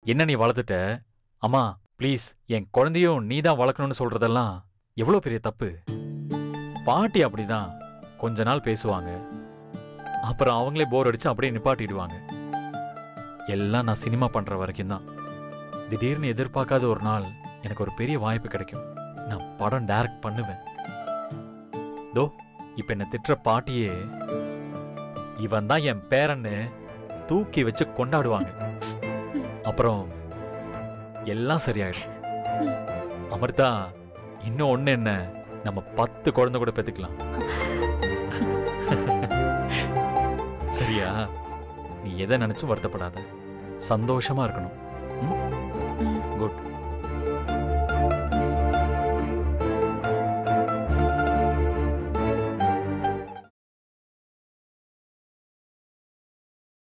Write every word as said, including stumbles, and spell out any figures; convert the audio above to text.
என்ன நீ வளர்த்துட்ட? அம்மா ப்ளீஸ் என் குழந்தையும் நீ தான் வளர்க்கணும்னு சொல்றதெல்லாம் எவ்வளோ பெரிய தப்பு. பாட்டி அப்படிதான் கொஞ்ச நாள் பேசுவாங்க, அப்புறம் அவங்களே போர் அடிச்சு அப்படியே நிப்பாட்டிடுவாங்க. எல்லாம் நான் சினிமா பண்ற வரைக்கும் தான். திடீர்னு எதிர்பார்க்காத ஒரு நாள் எனக்கு ஒரு பெரிய வாய்ப்பு கிடைக்கும். நான் படம் டைரக்ட் பண்ணுவேன். தோ இப்ப என்ன திட்டுற பாட்டியே இவன் தான் என் பேரன்னு தூக்கி வச்சு கொண்டாடுவாங்க. அப்புறம் எல்லாம் சரியாயிடும். அமிர்தா, இன்னும் ஒண்ணு என்ன, நம்ம பத்து குழந்தை கூட பெத்துக்கலாம். சரியா? நீ எதை நினைச்சும் வருத்தப்படாத, சந்தோஷமா இருக்கணும். குட்.